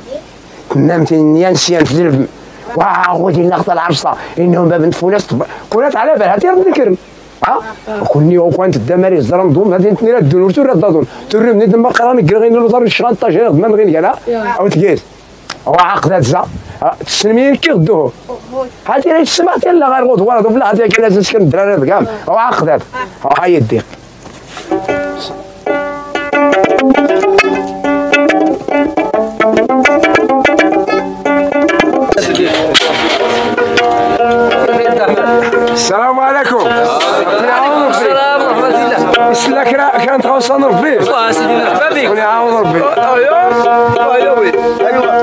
نمت نسيان في الجلب وغادي ناخذ العرصه انهم باب فولاس كونات على بالها تير نذكر وكوني وكانت الدماري الزرم دوم هذه نتني الدنور تور الدادون تور من دم قران كغين الوزر الشغال طاجين ما نغين كلا او تجيز وعقدات زا تسلمين كي غدوه هذه راه سمعت يلا غير غدوه ولا بلا هذه كاين ناس كان الدراري كاع وعقدات هاي يديك السلام عليكم. السلام ورحمة الله. السلام كانت غوصان ربي. الله سيدي مرحبا بك. وني عاون ربي. ايوا وي. ايوا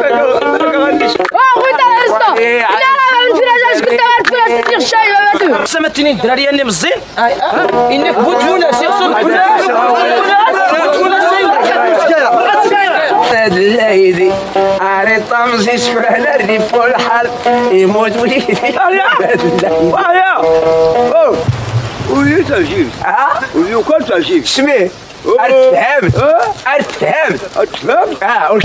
سمعتني الدراري اللي مزين انك بوتلونا سيرسو الله يدي عاري طمزي شكون على الريف والحال يموت وليدي ويا وليد تجيب وليد كل تجيب سميه ارتفهمت ارتفهمت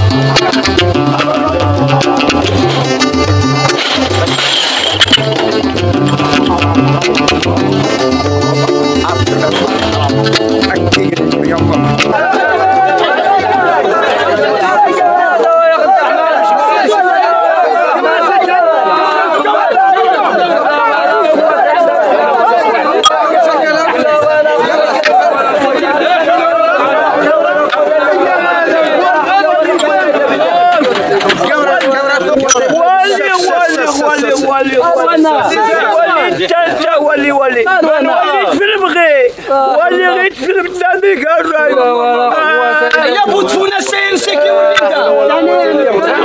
ولي فيلم غير فيلم تاني قال يا بوتفونا سين سيكي وليدا